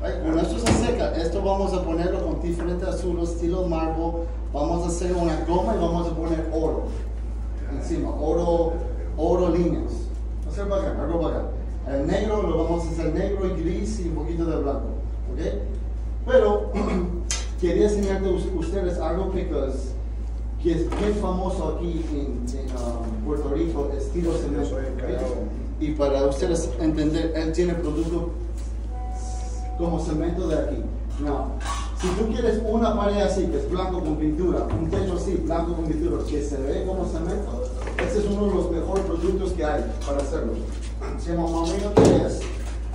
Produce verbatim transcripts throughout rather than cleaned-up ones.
Right? Cuando esto se seca, esto vamos a ponerlo con diferentes azules, estilo marble. Vamos a hacer una goma y vamos a poner oro encima, oro, oro líneas. Va a ser bacán, algo bacán. El negro lo vamos a hacer negro y gris y un poquito de blanco. ¿Okay? Pero quería enseñarle a ustedes algo que es bien famoso aquí en, en um, Puerto Rico, estilo cemento. ¿Okay? Y para ustedes entender, él tiene producto como cemento de aquí. No. Si tú quieres una pared así, que es blanco con pintura, un techo así, blanco con pintura, que se ve como cemento, ese es uno de los mejores productos que hay para hacerlo. Se llama Mameo tres S.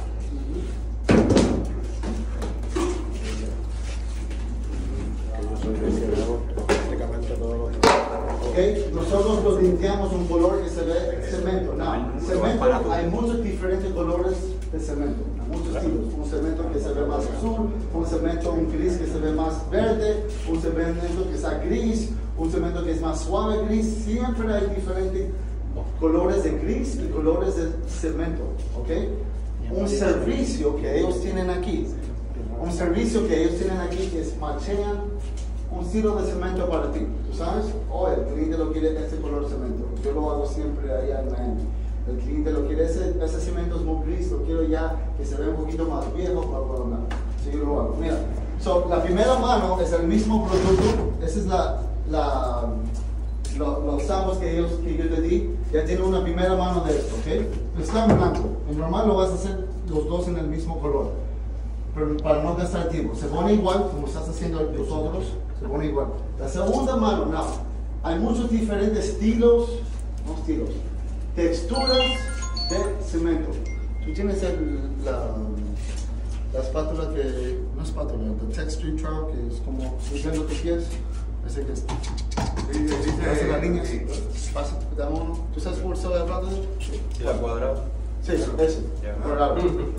Okay. Nosotros lo limpiamos un color que se ve cemento. No, cemento, hay muchos diferentes colores de cemento, muchos estilos. Un cemento que se ve más azul, un cemento, un gris que se ve más verde, un cemento que está gris, un cemento que es más suave gris. Siempre hay diferentes colores de gris y colores de cemento. ¿Okay? Un servicio que ellos tienen aquí, un servicio que ellos tienen aquí que es machean un estilo de cemento para ti. ¿Tú sabes? Oh, el cliente lo quiere este color de cemento. Yo lo hago siempre allá en Miami. El cliente lo quiere, ese, ese cemento es muy gris, lo quiero ya que se vea un poquito más viejo, bla, bla, bla. Así que lo hago. Mira, so, la primera mano es el mismo producto. Esa es la, la, lo, los samples que, ellos, que yo te di. Ya tiene una primera mano de esto, ¿ok? Está en blanco. En normal lo vas a hacer los dos en el mismo color. Pero para no gastar tiempo. Se pone igual, como estás haciendo los otros. Se pone igual. La segunda mano, no. Hay muchos diferentes estilos, no estilos, texturas de cemento. Tú tienes el, la, la espátula que, no espátula, el texture trowel que es como limpiando tus pies. Ese que es. Hace la línea así. Pasa, da uno. ¿Tú sabes cómo estoy hablando? Sí, la cuadrada. Sí, ese. Cuadrado.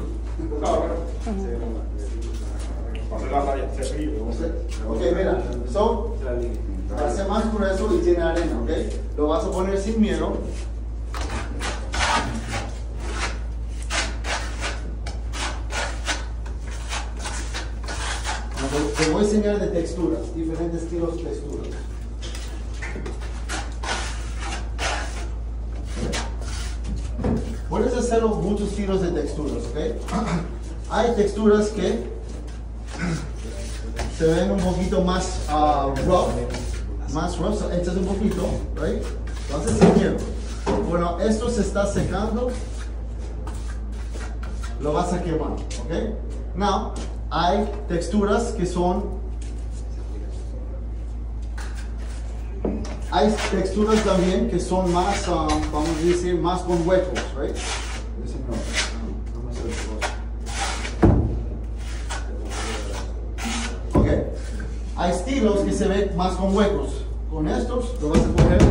Ok, mira, so, hace más grueso y tiene arena, ok. Lo vas a poner sin miedo. Te voy a enseñar de texturas, diferentes estilos de texturas. Puedes hacer muchos estilos de texturas, ok. Hay texturas que se ven un poquito más uh, rough, más rough, so, echas un poquito, right? Entonces sin miedo. Bueno, esto se está secando, lo vas a quemar, ok. Now, hay texturas que son, hay texturas también que son más, um, vamos a decir, más con huecos, right? Hay estilos que se ven más con huecos. Con estos lo vas a coger.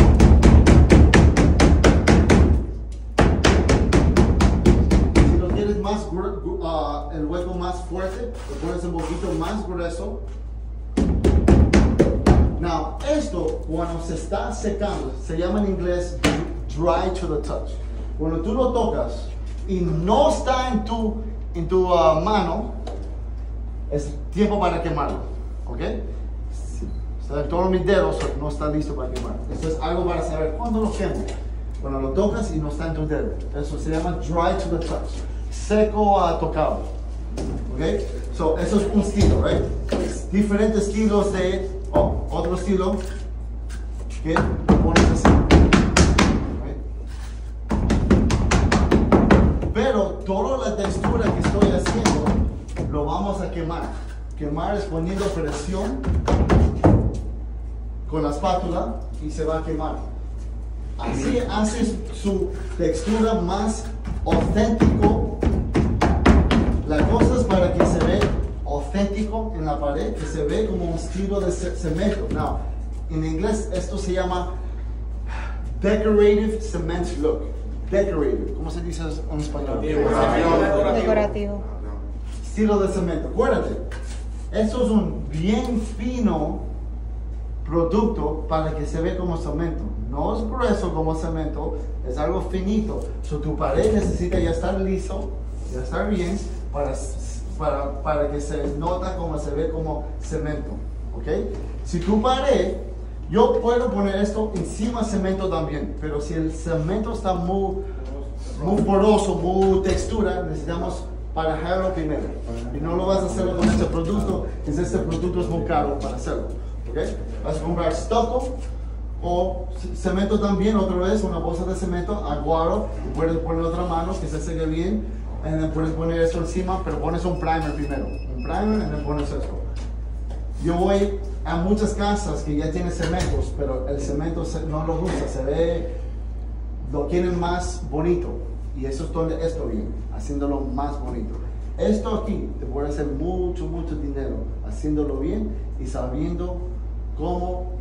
Si lo quieres más, uh, el hueco más fuerte, lo pones un poquito más grueso. Now, esto cuando se está secando, se llama en inglés dry to the touch. Cuando tú lo tocas y no está en tu, en tu uh, mano, es tiempo para quemarlo. ¿Ok? Está en todos mis dedos, no está listo para quemar. Esto es algo para saber cuándo lo quemo. Cuando lo tocas y no está en tu dedo. Eso se llama dry to the touch. Seco a tocado. ¿Ok? So, eso es un estilo, right? Diferentes estilos de, oh, otro estilo que pones así. ¿Okay? Pero toda la textura que estoy haciendo lo vamos a quemar. Quemar es poniendo presión con la espátula y se va a quemar. Así haces su textura más auténtico. La cosa es para que se vea auténtico en la pared, que se ve como un estilo de cemento. Now, en inglés esto se llama decorative cement look. Decorative, ¿cómo se dice en español? Decorativo. Decorativo. Estilo de cemento. Acuérdate. Esto es un bien fino producto para que se vea como cemento. No es grueso como cemento, es algo finito. So, tu pared necesita ya estar liso, ya estar bien para, para, para que se nota como se ve como cemento, ¿ok? Si tu pared, yo puedo poner esto encima cemento también, pero si el cemento está muy, muy poroso, muy textura, necesitamos parajarlo primero. Y no lo vas a hacer con este producto, es este producto es muy caro para hacerlo, ¿ok? Vas a comprar stucco o cemento también, otra vez, una bolsa de cemento, aguado, y puedes poner otra mano que se seque bien, y después puedes poner esto encima, pero pones un primer primero, un primer y después pones esto. Yo voy a muchas casas que ya tienen cementos, pero el cemento se, no lo gusta, se ve, lo quieren más bonito, y eso es donde esto viene, haciéndolo más bonito. Esto aquí te puede hacer mucho, mucho dinero, haciéndolo bien y sabiendo cómo,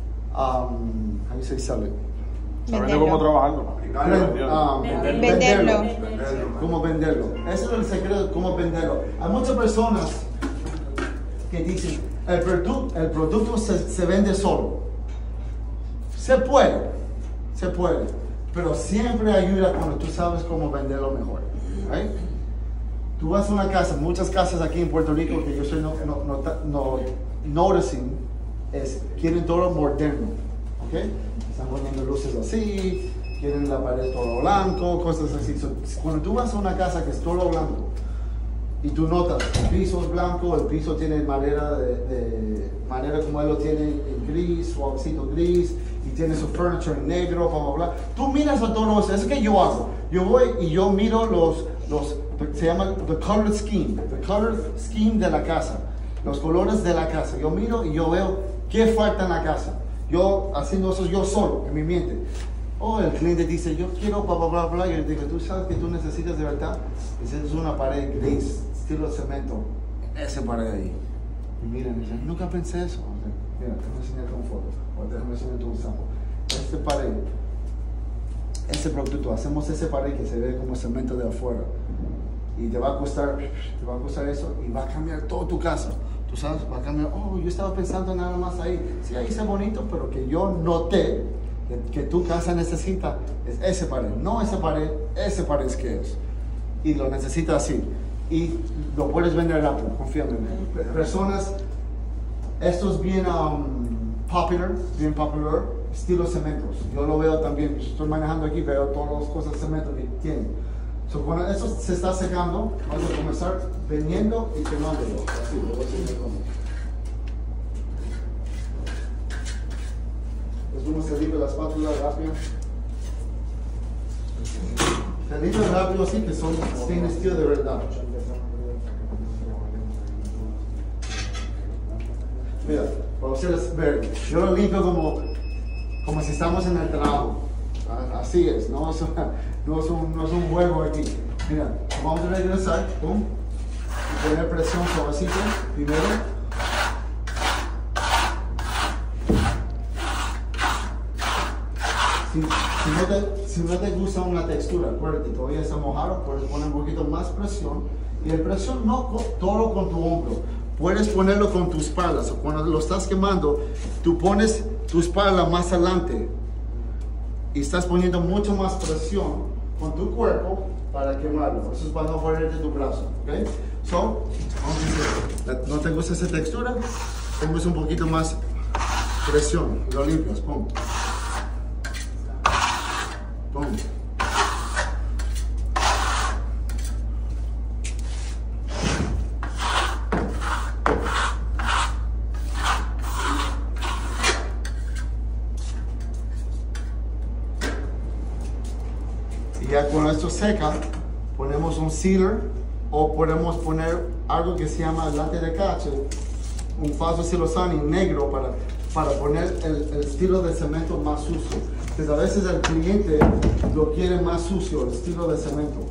um, how you say sell it? Sabiendo cómo trabajarlo. Um, Venderlo. venderlo. Cómo venderlo. Ese es el secreto de cómo venderlo. Hay muchas personas que dicen, el, produ el producto se, se vende solo. Se puede, se puede, pero siempre ayuda cuando tú sabes cómo venderlo mejor. ¿Right? Tú vas a una casa, muchas casas aquí en Puerto Rico que yo estoy no, no, no, no, noticing, es, quieren todo moderno. ¿Okay? Están poniendo luces así, quieren la pared todo blanco, cosas así. So, cuando tú vas a una casa que es todo blanco y tú notas el piso es blanco, el piso tiene madera de, de madera como él lo tiene en gris, suavecito gris, y tiene su furniture en negro, bla, bla, bla. Tú miras a todo eso, es que yo hago. Yo voy y yo miro los, los, se llama the color scheme, the color scheme de la casa, los colores de la casa. Yo miro y yo veo qué falta en la casa. Yo haciendo eso yo solo, en mi mente. Oh, el cliente dice, yo quiero bla, bla, bla, bla. Y yo digo, ¿tú sabes que tú necesitas de verdad? Necesitas una pared gris, estilo cemento. Esa pared ahí. Y miren, dicen, nunca pensé eso. Mira, déjame enseñarte una foto. O déjame enseñarte un sample. Este pared, este producto, hacemos ese pared que se ve como cemento de afuera. Y te va a costar, te va a costar eso y va a cambiar toda tu casa. Tú sabes, va a cambiar, oh, yo estaba pensando nada más ahí. Sí, ahí está bonito, pero que yo noté que, que tu casa necesita es ese pared, no ese pared, ese pared es que es. Y lo necesita así. Y lo puedes vender rápido, confía en mí. Personas, esto es bien um, popular, bien popular, estilo cementos. Yo lo veo también, estoy manejando aquí, veo todas las cosas de cemento que tienen. So, cuando eso se está secando, vamos a comenzar vendiendo y quemándolo. Así, lo voy a enseñar cómo. Es como se limpia la espátula rápido. Se limpia rápido así, que son stainless steel de verdad. Mira, para ustedes ver, yo lo limpio como, como si estamos en el trabajo. Así es, no es, no es, un, no es un juego aquí. Mira, vamos a regresar, pum, y poner presión suavecito primero. Si, si, no te, si no te gusta una textura, acuérdate, todavía está mojado, puedes poner un poquito más presión. Y el presión no con, todo con tu hombro, puedes ponerlo con tu espalda. So, cuando lo estás quemando, tú pones tu espalda más adelante. Y estás poniendo mucho más presión con tu cuerpo para quemarlo. Eso es para no ponerte tu brazo. ¿Ok? So, vamos a decir, ¿no te gusta esa textura? Pongas un poquito más presión. Lo limpias. Pum. Pum. Ya cuando esto seca, ponemos un sealer o podemos poner algo que se llama late de cache, un falso silosani negro para, para poner el, el estilo de cemento más sucio. Entonces a veces el cliente lo quiere más sucio, el estilo de cemento.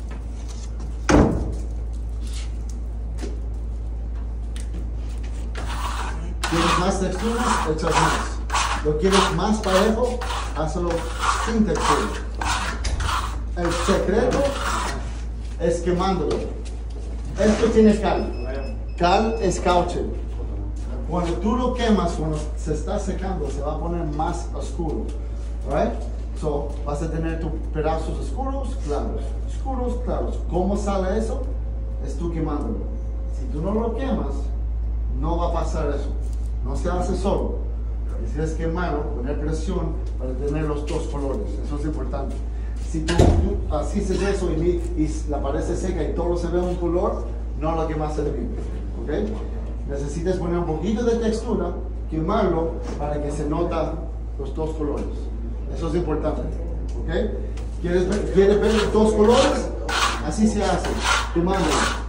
¿Quieres más texturas? Echas más. ¿Lo quieres más parejo? Hazlo sin textura. El secreto es quemándolo. Esto tiene cal. Cal es caucho. Cuando tú lo quemas, cuando se está secando, se va a poner más oscuro. Right? So, vas a tener tus pedazos oscuros, claros. Oscuros, claros. ¿Cómo sale eso? Es tú quemándolo. Si tú no lo quemas, no va a pasar eso. No se hace solo. Necesitas quemarlo, poner presión para tener los dos colores. Eso es importante. Si tú, tú haces eso y, y la pared se seca y todo se ve un color, no lo quemaste bien. ¿Okay? Necesitas poner un poquito de textura, quemarlo para que se nota los dos colores. Eso es importante. ¿Okay? ¿Quieres ver, ¿Quieres ver los dos colores? Así se hace, quemando.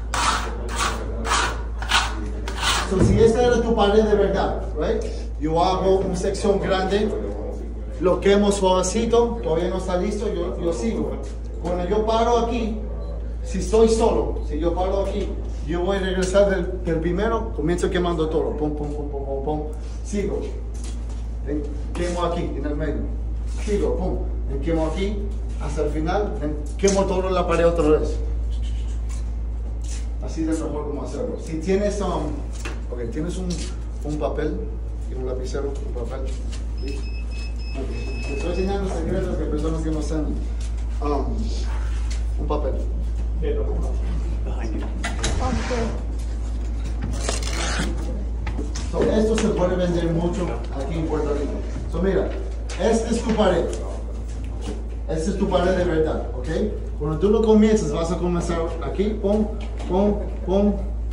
So, si esta era tu pared de verdad, right? Yo hago una sección grande, lo quemo suavecito, todavía no está listo, yo, yo sigo. Cuando yo paro aquí, si estoy solo, si yo paro aquí, yo voy a regresar del, del primero, comienzo quemando todo, pum, pum, pum, pum, pum, pum, sigo, ven, quemo aquí en el medio, sigo, pum, ven, quemo aquí, hasta el final, ven, quemo todo en la pared otra vez. Así es mejor como hacerlo. Si tienes, um, okay, tienes un, un papel y un lapicero, un papel, ¿sí? Okay. Te estoy enseñando secretos de personas que no saben. Um, un papel. So, esto se puede vender mucho aquí en Puerto Rico. So, mira, esta es tu pared. Esta es tu pared de verdad, ¿ok? Cuando tú lo comienzas, vas a comenzar aquí, pum, pum, pum.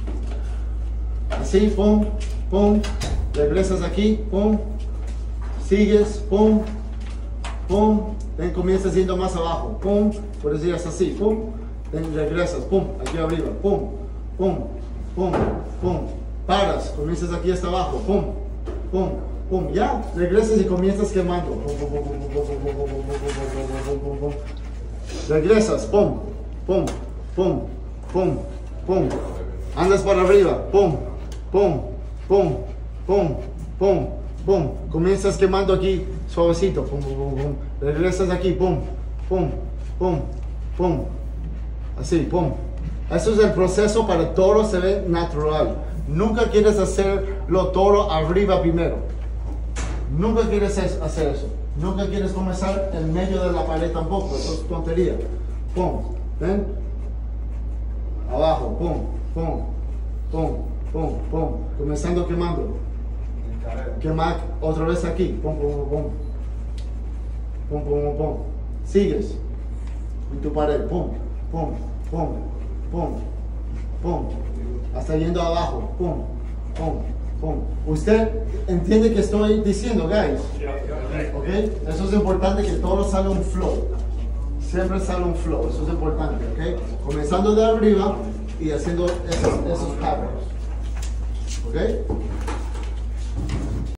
Así, pum, pum. Regresas aquí, pum. Sigues, pum, pum. Ven, comienzas yendo más abajo, pum. Puedes ir hasta así, pum. Ven, regresas, pum, aquí arriba, pum, pum, pum, pum. Paras, comienzas aquí hasta abajo, pum, pum, pum. Ya, regresas y comienzas quemando. Pum, pum, pum, pum, pum, pum, pum, pum, pum, pum, pum. Regresas, pum, pum, pum, pum, pum. Andas para arriba, pum, pum, pum, pum, pum, pum. Comienzas quemando aquí suavecito, pum, pum, pum, pum. Regresas aquí, pum, pum, pum, pum. Así, pum. Eso es el proceso para que todo se ve natural. Nunca quieres hacerlo todo arriba primero. Nunca quieres hacer eso. Nunca quieres comenzar en medio de la pared tampoco. Eso es tontería. Pum. ¿Ven? Abajo. Pum. Pum. Pum. Pum. Pum. Comenzando quemando. Quemar otra vez aquí. Pum. Pum. Pum. Pum. Pum. Pum. Pum. Sigues. En tu pared. Pum. Pum. Pum. Pum. Pum. Hasta yendo abajo. Pum. Pum. Pum. Usted entiende que estoy diciendo, guys. ¿Ok? Eso es importante, que todo sale un flow. Siempre sale un flow. Eso es importante. ¿Ok? Comenzando de arriba y haciendo esos, esos patterns. ¿Ok?